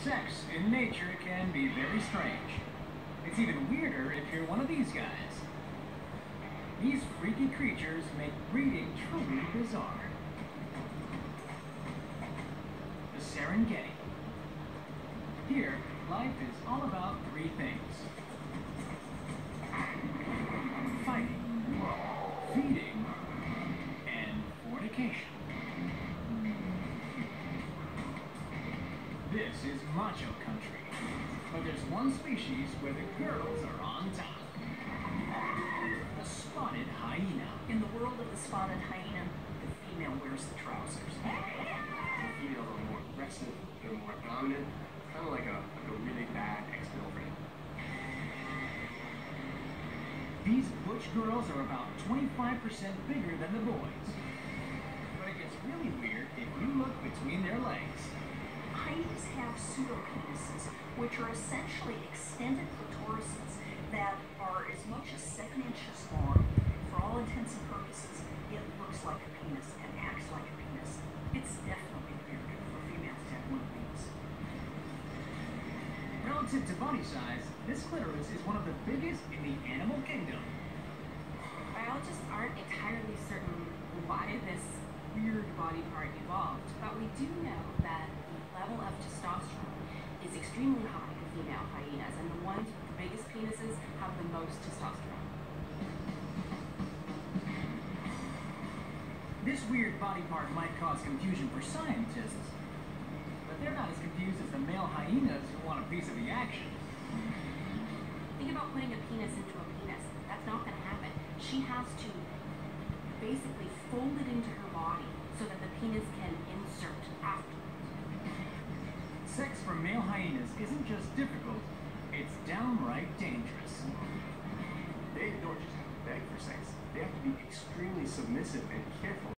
Sex in nature can be very strange. It's even weirder if you're one of these guys. These freaky creatures make breeding truly bizarre. The Serengeti. Here, life is all about three things: fighting, feeding, and fornication. This is macho country, but there's one species where the girls are on top. The spotted hyena. In the world of the spotted hyena, the female wears the trousers. The females are more aggressive, they're more dominant, kind of like a really bad ex-girlfriend. These butch girls are about 25% bigger than the boys. But it gets really weird if you look between their legs. Hyenas have pseudopenises, which are essentially extended clitorises that are as much as 7 inches long. For all intents and purposes, it looks like a penis and acts like a penis. It's definitely weird for females to have one of these. Relative to body size, this clitoris is one of the biggest in the animal kingdom. Biologists aren't entirely certain why this weird body part evolved, but we do know that the level of testosterone is extremely high in female hyenas, and the ones with the biggest penises have the most testosterone. This weird body part might cause confusion for scientists, but they're not as confused as the male hyenas who want a piece of the action. Think about putting a penis into a penis. That's not going to happen. She has to basically fold it into her body so that the penis can insert afterwards. Sex for male hyenas isn't just difficult, it's downright dangerous. They don't just have to beg for sex, they have to be extremely submissive and careful.